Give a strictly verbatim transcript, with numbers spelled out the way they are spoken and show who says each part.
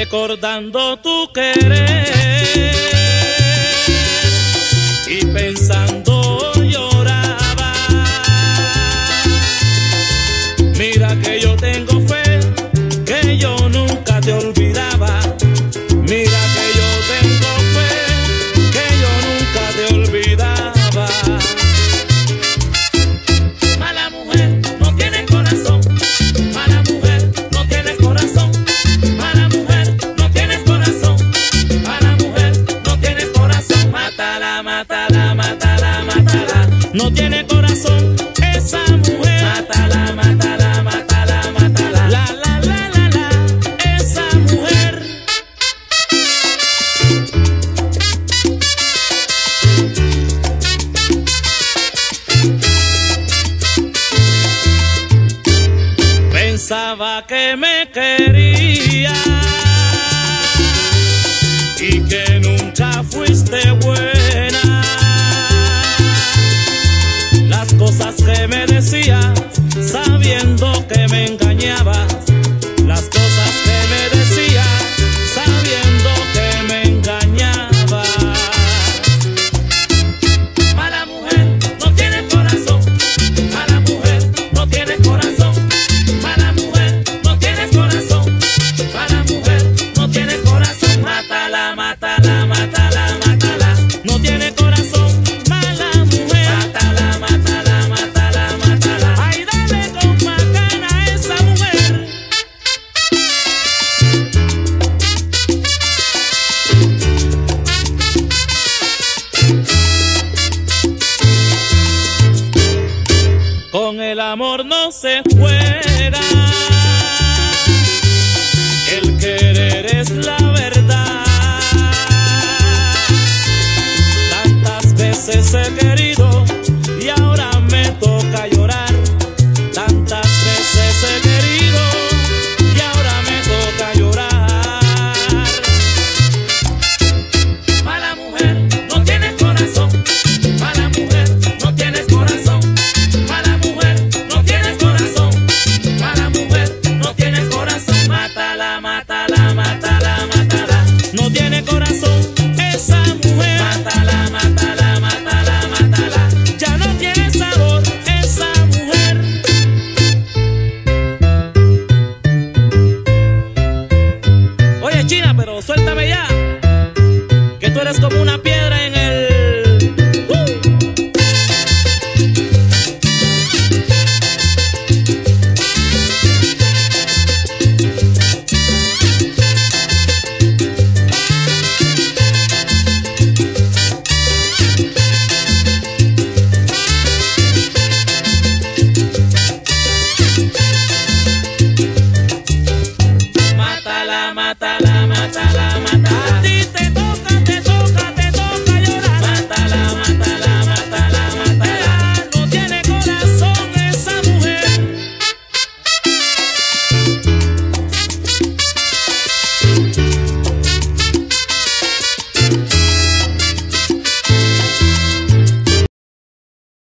Speaker 1: recordando tu querer y pensando lloraba. Mira que yo tengo fe, que yo nunca te olvidaba. Mira que yo tengo fe, que yo nunca te olvidaba. Mala mujer, no tiene corazón. Mala mujer, no tienes corazón. Mala mujer, no tienes corazón. Mala mujer, no tienes corazón. Mátala, mátala, mátala, mátala. No tiene corazón esa mujer. Mátala, mátala, mátala, mátala. La, la, la, la, la, esa mujer. Pensaba que me quería y que nunca fuiste buena. Las cosas que me decías, sabiendo que me engañabas. Las cosas que me decías, sabiendo que me engañabas. Mala mujer, no tienes corazón. Mala mujer, no tienes corazón. Mala mujer, no tienes corazón. Mala mujer, no tienes corazón. Mátala, mátala, mátala, mátala. No tiene corazón. Mala mujer. Mátala, mátala, mátala, mátala. Ay, dale con macana a esa mujer. Con el amor no se juega, el querer es la verdad. Tantas veces he querido y ahora me toca llorar. Tantas veces he querido y ahora me toca llorar. Mala mujer, no tienes corazón. Mala mujer, no tienes corazón. Mala mujer, no tienes corazón. Mala mujer, no tienes corazón. Mátala, mátala, mátala, mátala. No tiene corazón esa mujer. Mátala, mátala, mátala, mátala. Ya no tiene sabor esa mujer. Oye, China, pero suéltame ya, que tú eres como una piedra